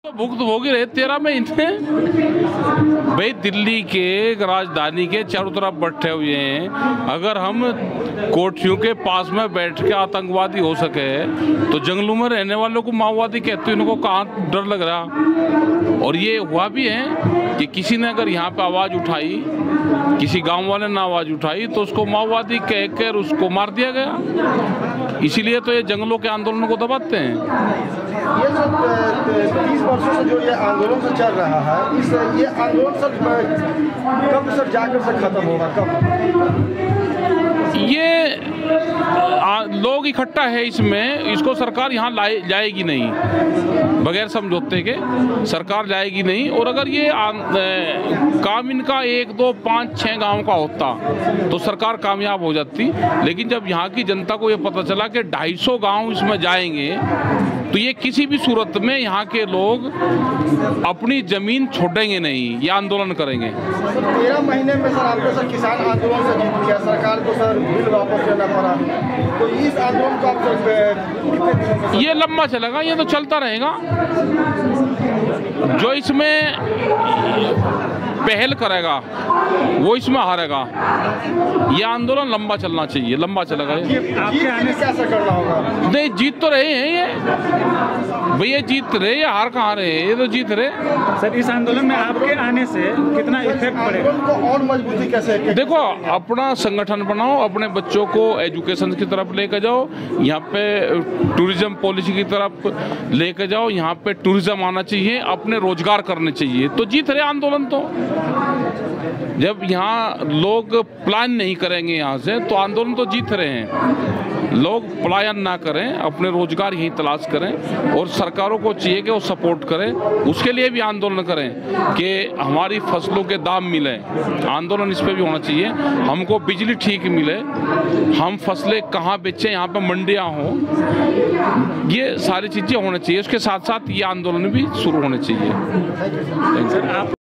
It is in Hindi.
भुक्तभोगी रहे 13 महीने। भाई दिल्ली के राजधानी के चारों तरफ बैठे हुए हैं, अगर हम कोठियों के पास में बैठ के आतंकवादी हो सके तो जंगलों में रहने वालों को माओवादी कहते हैं, इनको कहाँ डर लग रहा। और ये हुआ भी है कि किसी ने अगर यहाँ पे आवाज़ उठाई, किसी गांव वाले ने आवाज़ उठाई तो उसको माओवादी कहकर उसको मार दिया गया। इसीलिए तो ये जंगलों के आंदोलन को दबाते हैं। ये सब 30 वर्षों से जो ये आंदोलन से चल रहा है, ये आंदोलन सर कब सर जाकर से खत्म होगा, कब? ये लोग इकट्ठा है इसमें, इसको सरकार यहाँ जाएगी नहीं, बगैर समझौते के सरकार जाएगी नहीं। और अगर ये काम इनका 1, 2, 5, 6 गांव का होता तो सरकार कामयाब हो जाती। लेकिन जब यहाँ की जनता को ये पता चला कि 250 गांव इसमें जाएंगे तो ये किसी भी सूरत में यहाँ के लोग अपनी जमीन छोड़ेंगे नहीं, ये आंदोलन करेंगे। 13 महीने में सर आपको सर किसान आंदोलन से जीत गया, सरकार को सर बिल वापस लेना पड़ा, तो इस आंदोलन को आप ये लंबा चलेगा, ये तो चलता रहेगा। जो इसमें पहल करेगा वो इसमें हारेगा। ये आंदोलन लंबा चलना चाहिए, लंबा चलेगा। आपके आने से कैसे करना होगा? नहीं, जीत तो रहे हैं ये भैया, जीत रहे, ये हार कहाँ रहे, ये तो जीत रहे। सर इस आंदोलन में आपके आने से कितना इफेक्ट पड़ेगा? को और मजबूती कैसे? देखो, अपना संगठन बनाओ, अपने बच्चों को एजुकेशन की तरफ लेकर जाओ, यहाँ पे टूरिज्म पॉलिसी की तरफ लेकर जाओ, यहाँ पे टूरिज्म आना चाहिए, अपने रोजगार करने चाहिए, तो जीत रहे आंदोलन। तो जब यहाँ लोग प्लान नहीं करेंगे यहाँ से तो आंदोलन तो जीत रहे हैं। लोग पलायन ना करें, अपने रोजगार यहीं तलाश करें और सरकारों को चाहिए कि वो सपोर्ट करें, उसके लिए भी आंदोलन करें कि हमारी फसलों के दाम मिले। आंदोलन इस पर भी होना चाहिए, हमको बिजली ठीक मिले, हम फसलें कहाँ बेचें, यहाँ पे मंडियाँ हों, ये सारी चीज़ें होनी चाहिए। उसके साथ साथ ये आंदोलन भी शुरू होने चाहिए। सर आप